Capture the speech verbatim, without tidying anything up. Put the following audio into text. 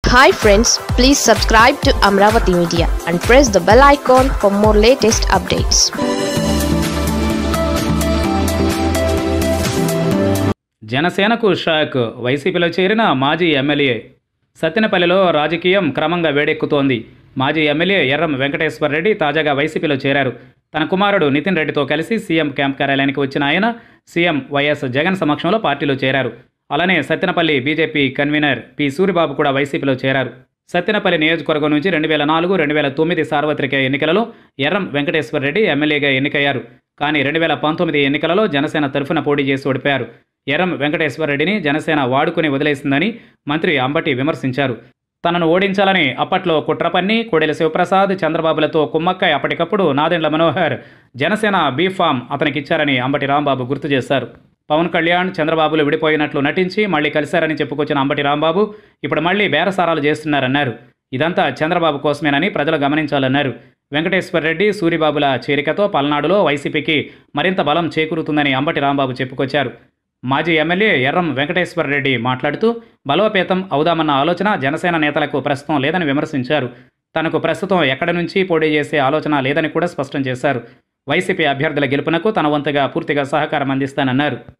Hi friends, please subscribe to Amaravathi Media and press the bell icon for more latest updates. జనసేనకు shock. వైసీపీలో చేరిన మాజీ MLA. సత్తెనపల్లిలో రాజకీయం క్రమంగా వేడెక్కుతోంది. మాజీ ఎమ్మెల్యే ఎర్రం వెంకటేశ్వర రెడ్డి తాజాగా వైసీపీలో చేరారు. తన కుమారుడు నితిన్ రెడ్డితో కలిసి సీఎం క్యాంప్ కార్యాలయానికి వచ్చిన ఆయన సీఎం వైఎస్ జగన్ సమక్షంలో పార్టీలో చేరారు. అలానే Sattenapalli BJP convener P Suribabu కూడా వైసీపీలో చేరారు. సత్తెనపల్లి నియోజకవర్గం నుంచి రెండు వేల నాలుగు రెండు వేల తొమ్మిది సార్వత్రిక ఎన్నికలలో ఎర్రం వెంకటేశ్వర రెడ్డి ఎమ్మెల్యేగా ఎన్నికయ్యారు. కానీ రెండు వేల పంతొమ్మిది ఎన్నికలలో జనసేన తరఫున పోటీ చేసి ఓడిపోయారు. ఎర్రం వెంకటేశ్వర రెడ్డిని జనసేన వాడుకుని వదిలేసిందని మంత్రి అంబటి విమర్శించారు. తనను ఓడించాలని అప్పట్లో కుట్రపన్ని కోడెల శివప్రసాద్, చంద్రబాబులతో కుమ్మక్కై అప్పటికప్పుడు నాదెండ్ల మనోహర్ జనసేన బీఫామ్ అతనికిచ్చారని అంబటి రాంబాబు గుర్తు చేశారు. పవన్ కళ్యాణ్, చంద్రబాబులు విడిపోయినట్లు నటించి మళ్లీ కలిశారని చెప్పుకొచ్చిన అంబటి రాంబాబు ఇప్పుడు మళ్లీ బేరసారాలు చేస్తున్నారన్నారు. ఇదంతా చంద్రబాబు కోసమేనని ప్రజలు గమనించాలన్నారు. వెంకటేశ్వర రెడ్డి, సూరిబాబుల చేరికతో పల్నాడులో వైసీపీకి మరింత బలం చేకూరుతుందని అంబటి రాంబాబు చెప్పుకొచ్చారు. మాజీ ఎమ్మెల్యే ఎర్రం వెంకటేశ్వర రెడ్డి మాట్లాడుతూ బలోపేతం అవుదామన్న ఆలోచన జనసేన నేతలకు ప్రస్తుతం లేదని విమర్శించారు. తనకు ప్రస్తుతం ఎక్కడి నుంచి పోటీ చేసే ఆలోచన లేదని కూడా స్పష్టం చేశారు. వైసీపీ అభ్యర్థుల గెలుపునకు తన వంతుగా పూర్తిగా సహకారం అందిస్తానన్నారు.